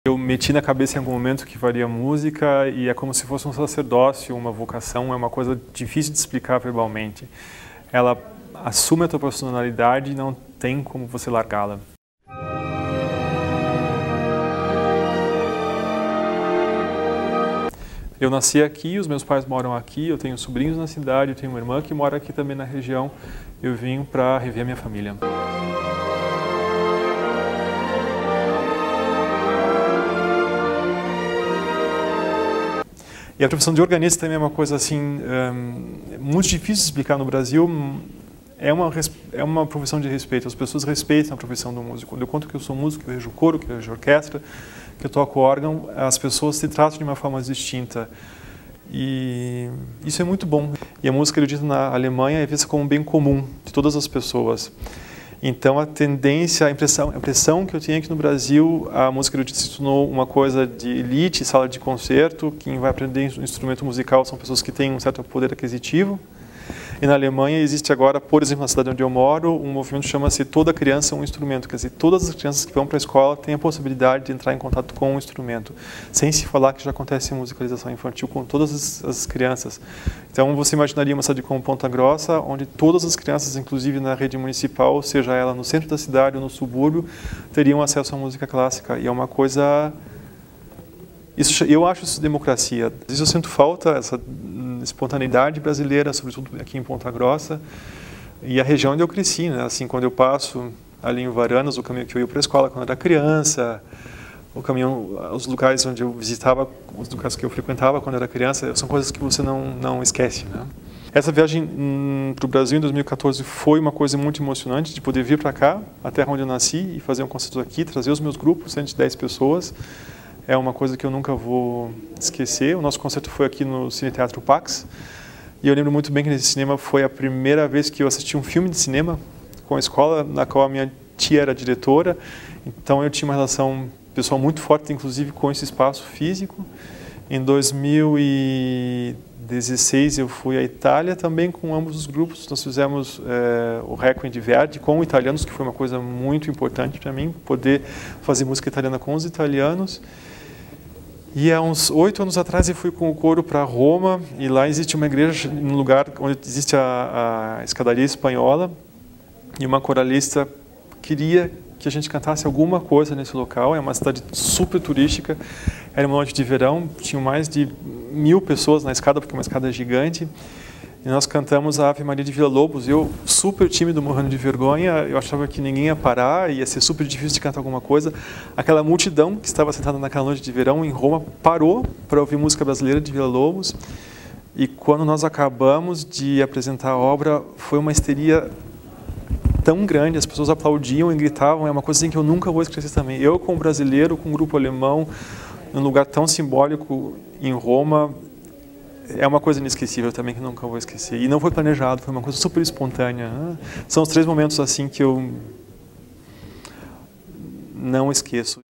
Eu meti na cabeça em algum momento que faria música e é como se fosse um sacerdócio, uma vocação, é uma coisa difícil de explicar verbalmente. Ela assume a tua personalidade e não tem como você largá-la. Eu nasci aqui, os meus pais moram aqui, eu tenho sobrinhos na cidade, eu tenho uma irmã que mora aqui também na região. Eu vim para rever a minha família. E a profissão de organista também é uma coisa assim, muito difícil de explicar no Brasil. É uma profissão de respeito, as pessoas respeitam a profissão do músico. Quando eu conto que eu sou músico, que eu rejo coro, que eu rejo orquestra, que eu toco órgão, as pessoas se tratam de uma forma distinta. E isso é muito bom. E a música erudita na Alemanha é vista como um bem comum de todas as pessoas. Então a tendência, a impressão que eu tenho aqui no Brasil, a música erudita se tornou uma coisa de elite, sala de concerto. Quem vai aprender um instrumento musical são pessoas que têm um certo poder aquisitivo. E na Alemanha existe agora, por exemplo, na cidade onde eu moro, um movimento que chama-se Toda Criança é um Instrumento. Quer dizer, todas as crianças que vão para a escola têm a possibilidade de entrar em contato com um instrumento. Sem se falar que já acontece musicalização infantil com todas as crianças. Então você imaginaria uma cidade como Ponta Grossa, onde todas as crianças, inclusive na rede municipal, seja ela no centro da cidade ou no subúrbio, teriam acesso à música clássica. E é uma coisa... eu acho isso democracia. Às vezes eu sinto falta essa espontaneidade brasileira, sobretudo aqui em Ponta Grossa, e a região onde eu cresci, né? Assim, quando eu passo ali em Varanas, o caminho que eu ia para a escola quando era criança, o caminho, os lugares onde eu visitava, os lugares que eu frequentava quando era criança, são coisas que você não esquece, né? Essa viagem para o Brasil em 2014 foi uma coisa muito emocionante, de poder vir para cá, a terra onde eu nasci, e fazer um concerto aqui, trazer os meus grupos, 110 pessoas. É uma coisa que eu nunca vou esquecer. O nosso concerto foi aqui no Cine Teatro Pax. E eu lembro muito bem que nesse cinema foi a primeira vez que eu assisti um filme de cinema com a escola, na qual a minha tia era diretora. Então eu tinha uma relação pessoal muito forte, inclusive com esse espaço físico. Em 2016 eu fui à Itália também com ambos os grupos. Nós fizemos o Requiem de Verdi com italianos, que foi uma coisa muito importante para mim, poder fazer música italiana com os italianos. E há uns 8 anos atrás eu fui com o coro para Roma, e lá existe uma igreja, um lugar onde existe a escadaria espanhola, e uma coralista queria que a gente cantasse alguma coisa nesse local. É uma cidade super turística, era uma noite de verão, tinham mais de 1000 pessoas na escada, porque é uma escada gigante, e nós cantamos a Ave Maria de Villa-Lobos. Eu, super tímido, morrendo de vergonha, eu achava que ninguém ia parar, ia ser super difícil de cantar alguma coisa. Aquela multidão que estava sentada naquela noite de verão em Roma parou para ouvir música brasileira de Villa-Lobos, e quando nós acabamos de apresentar a obra, foi uma histeria tão grande, as pessoas aplaudiam e gritavam. É uma coisa assim que eu nunca vou esquecer também. Eu, como brasileiro, com um grupo alemão, num lugar tão simbólico em Roma, é uma coisa inesquecível também que eu nunca vou esquecer. E não foi planejado, foi uma coisa super espontânea. São os 3 momentos assim que eu não esqueço.